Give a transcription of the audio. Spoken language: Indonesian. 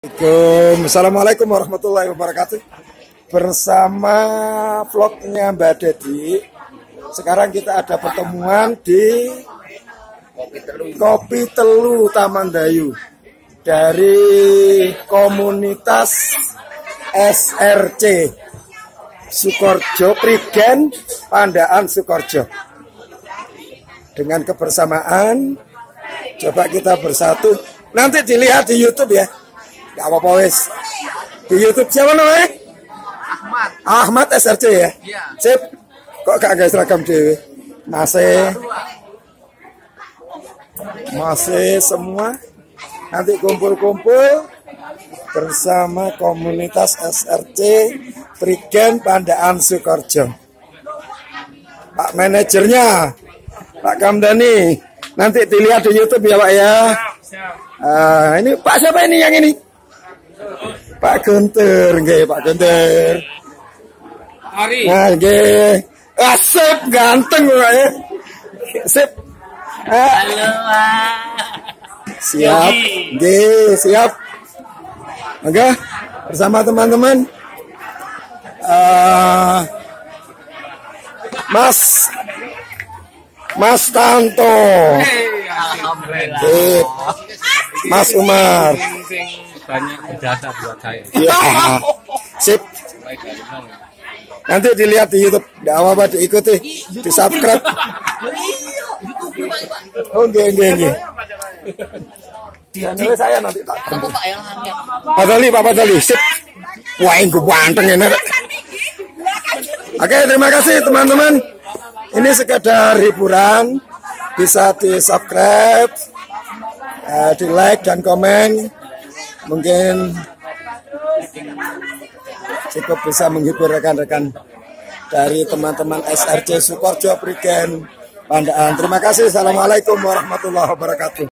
Assalamualaikum warahmatullahi wabarakatuh. Bersama vlognya Mbak Dedi. Sekarang kita ada pertemuan di Kopi Telu Taman Dayu dari komunitas SRC Sukorjo Prigen Pandaan Sukorjo. Dengan kebersamaan, coba kita bersatu. Nanti dilihat di YouTube ya. Gak apa-apa wes. Di YouTube siapa namanya? Ahmad SRC ya? Iya. Sip. Kok gak ada seragam dewe? Masih semua. Nanti kumpul-kumpul bersama komunitas SRC Prigen Pandaan Sukorjo. Pak manajernya, Pak Kamdani. Nanti dilihat di YouTube ya Pak ya. Ini Pak siapa ini yang ini? Pak Guntur, nggih Pak Guntur. Ari. Nah, nggih. Sip, ganteng kok ya. Sip. Halo. Siap. Nggih, siap. Oke, bersama teman-teman. Mas Tanto. Alhamdulillah. Sip. Mas Umar. Banyak berjasa buat saya. Iya. Sip. Nanti dilihat di YouTube. Tidak apa-apa, diikuti, di subscribe. Oh, nggih. Channel saya nanti tak. Pak Dali, sip. Wah, ini ganteng ini. Oke, terima kasih teman-teman. Ini sekedar hiburan. Bisa di subscribe, di like dan komen. Mungkin cukup bisa menghibur rekan-rekan dari teman-teman SRC Sukorjo Prigen Pandaan. Terima kasih. Assalamualaikum warahmatullahi wabarakatuh.